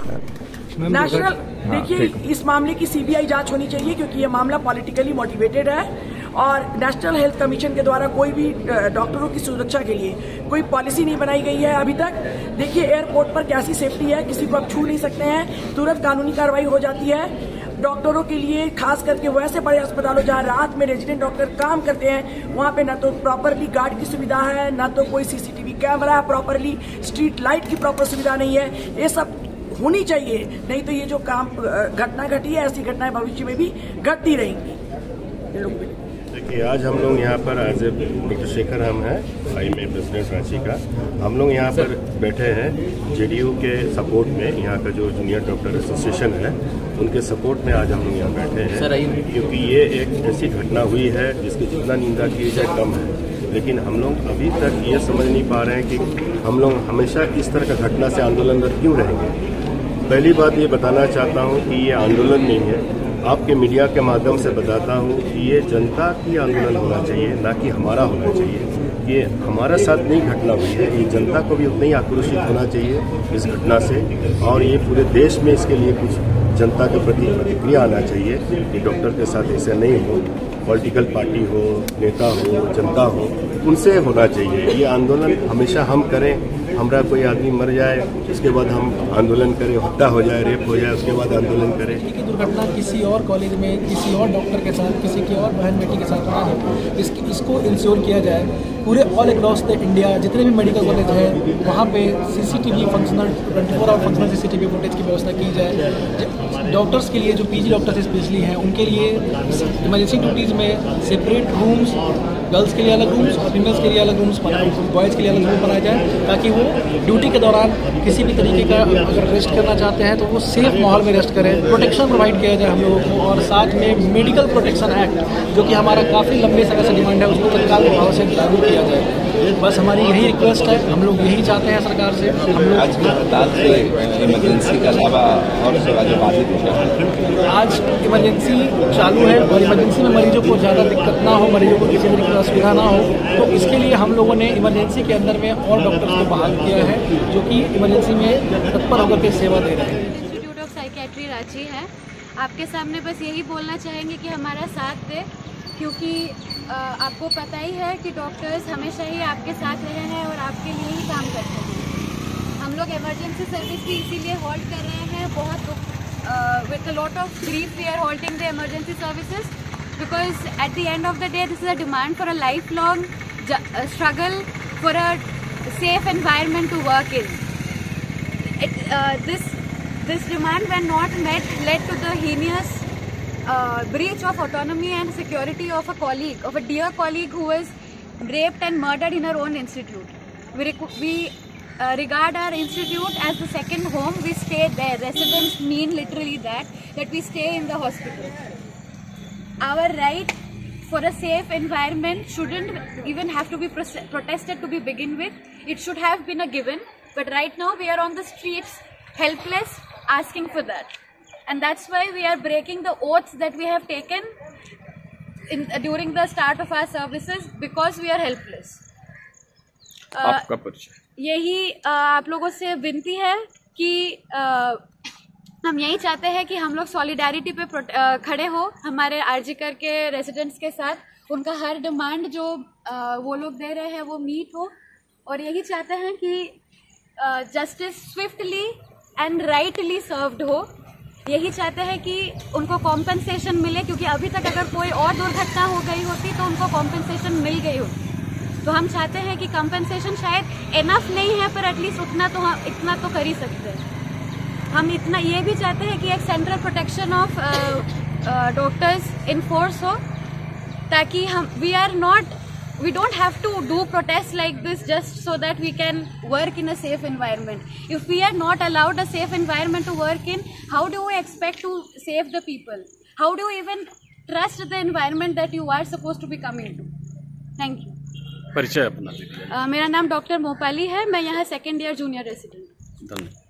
National, देखिए इस मामले की सीबीआई जांच होनी चाहिए क्योंकि ये मामला पॉलिटिकली मोटिवेटेड है और नेशनल हेल्थ कमीशन के द्वारा कोई भी डॉक्टरों की सुरक्षा के लिए कोई पॉलिसी नहीं बनाई गई है अभी तक। देखिए एयरपोर्ट पर कैसी सेफ्टी है, किसी को आप छू नहीं सकते हैं, तुरंत कानूनी कार्रवाई हो जाती है। डॉक्टरों के लिए खास करके वैसे बड़े अस्पतालों जहां रात में रेजिडेंट डॉक्टर काम करते हैं वहां पे ना तो प्रॉपरली गार्ड की सुविधा है, ना तो कोई सीसीटीवी कैमरा है प्रॉपरली, स्ट्रीट लाइट की प्रॉपर सुविधा नहीं है। ये सब होनी चाहिए, नहीं तो ये जो काम घटना घटी है ऐसी घटनाएं भविष्य में भी घटती रहेंगी। देखिए आज हम लोग यहाँ पर एज ए डॉक्टर शेखर हम हैं IMA प्रेसिडेंट रांची का, हम लोग यहाँ पर बैठे हैं JDU के सपोर्ट में, यहाँ का जो जूनियर डॉक्टर एसोसिएशन है उनके सपोर्ट में आज हम लोग यहाँ बैठे हैं क्योंकि ये एक ऐसी घटना हुई है जिसकी जितना निंदा की जाए कम है। लेकिन हम लोग अभी तक ये समझ नहीं पा रहे हैं कि हम लोग हमेशा इस तरह का घटना से आंदोलनरत क्यों रहेंगे। पहली बात ये बताना चाहता हूँ कि ये आंदोलन नहीं है, आपके मीडिया के माध्यम से बताता हूँ कि ये जनता की आंदोलन होना चाहिए, ना कि हमारा होना चाहिए। ये हमारा साथ नहीं घटना हुई है, ये जनता को भी उतना ही आक्रोशित होना चाहिए इस घटना से और ये पूरे देश में इसके लिए कुछ जनता के प्रति प्रतिक्रिया आना चाहिए कि डॉक्टर के साथ ऐसे नहीं हो, पॉलिटिकल पार्टी हो, नेता हो, जनता हो, उनसे होना चाहिए। ये आंदोलन हमेशा हम करें, हमारा कोई आदमी मर जाए उसके बाद हम आंदोलन करें, हत्या हो जाए, रेप हो जाए, उसके बाद आंदोलन करें। दुर्घटना किसी और कॉलेज में किसी और डॉक्टर के साथ, किसी की और बहन बेटी के साथ हुआ है, इसको इंश्योर किया जाए। पूरे ऑल अक्रॉस द इंडिया जितने भी मेडिकल कॉलेज है वहाँ पे CCTV functional 24 hour functional CCTV footage की व्यवस्था की जाए। डॉक्टर्स के लिए जो PG डॉक्टर्स स्पेशली हैं उनके लिए इमरजेंसी ड्यूटीज़ में सेपरेट रूम्स, गर्ल्स के लिए अलग रूम्स और फीमेल्स के लिए अलग रूम्स बनाए, बॉयज़ के लिए अलग रूम बनाया जाए ताकि वो ड्यूटी के दौरान किसी भी तरीके का अगर रेस्ट करना चाहते हैं तो वो सेफ माहौल में रेस्ट करें। प्रोटेक्शन प्रोवाइड किया जाए हम लोगों को और साथ में मेडिकल प्रोटेक्शन एक्ट जो कि हमारा काफ़ी लंबे समय से डिमांड है उसको तत्काल प्रभाव से लागू किया जाए। बस हमारी यही रिक्वेस्ट है, हम लोग यही चाहते हैं सरकार से। हम लोग आज अस्पताल से इमरजेंसी का अलावा और सेवा जो बाधित है, आज इमरजेंसी चालू है और इमरजेंसी में मरीजों को ज़्यादा दिक्कत ना हो, मरीजों को किसी तरीके की असुविधा ना हो, तो इसके लिए हम लोगों ने इमरजेंसी के अंदर में और डॉक्टर्स को बहाल किया है जो कि इमरजेंसी में तत्पर होकर के सेवा दे रहे हैं। इंस्टीट्यूट ऑफ साइकेट्री रांची है, आपके सामने बस यही बोलना चाहेंगे कि हमारा साथ दे क्योंकि आपको पता ही है कि डॉक्टर्स हमेशा ही आपके साथ रहे हैं और आपके लिए ही काम करते हैं। हम लोग इमरजेंसी सर्विस की इसीलिए हॉल्ट कर रहे हैं, बहुत with a lot of grief we are halting the emergency services because at the end of the day this is a demand for a life long struggle for a safe environment to work in. This demand when not met led to the heinous breach of autonomy and security of a colleague, of a dear colleague who was raped and murdered in her own institute. We regard our institute as the second home. We stay there. Residents mean literally that we stay in the hospital. Our right for a safe environment shouldn't even have to be protested to be begin with. It should have been a given, but right now we are on the streets helpless asking for that, and that's why we are breaking the oaths that we have taken during the start of our services because we are helpless. आपका परिचय? यही आप लोगों से विनती है कि हम यही चाहते हैं कि हम लोग सॉलिडारिटी पे खड़े हो हमारे RG-कर के रेजिडेंट्स के साथ, उनका हर डिमांड जो वो लोग दे रहे हैं वो मीट हो, और यही चाहते हैं कि justice swiftly and rightly served हो। यही चाहते हैं कि उनको कॉम्पेंसेशन मिले क्योंकि अभी तक अगर कोई और दुर्घटना हो गई होती तो उनको कॉम्पेंसेशन मिल गई होती। तो हम चाहते हैं कि कॉम्पेंसेशन शायद इनफ नहीं है पर एटलीस्ट उतना तो हम इतना तो कर ही सकते हैं। हम इतना ये भी चाहते हैं कि एक central protection of doctors enforce हो ताकि हम we don't have to do protests like this just so that we can work in a safe environment. If we are not allowed a safe environment to work in, how do we expect to save the people? How do you even trust the environment that you are supposed to be coming to? Thank you. परिचय अपना दीजिए। मेरा नाम doctor मोपाली है, मैं यहाँ 2nd year junior resident. धन्यवाद।